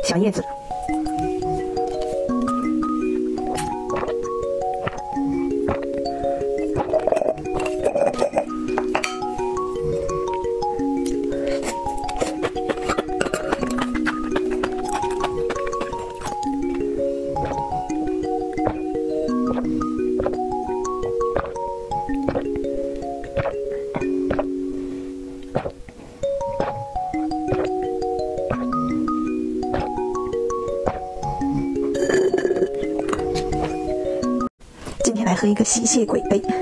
小叶子。今天来喝一个吸血鬼杯。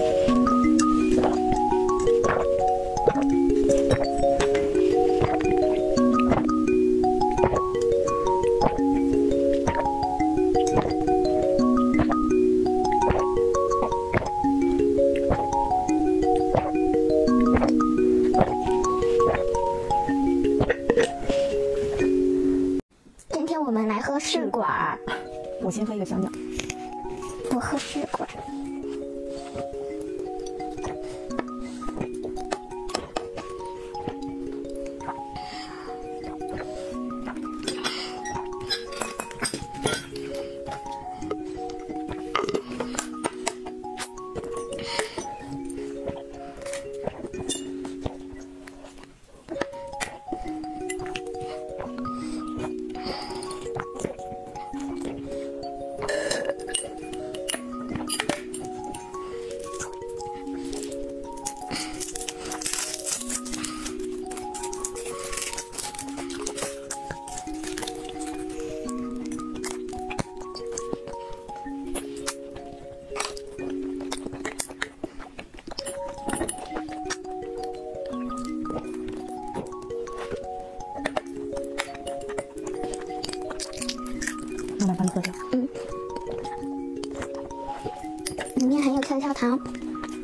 今天我们来喝试管。 我先喝一个小鸟。 我喝试管。 妈妈帮你喝掉。 里面还有跳跳糖。